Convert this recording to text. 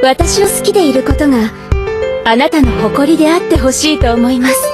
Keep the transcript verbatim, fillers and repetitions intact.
私を好きでいることがあなたの誇りであってほしいと思います。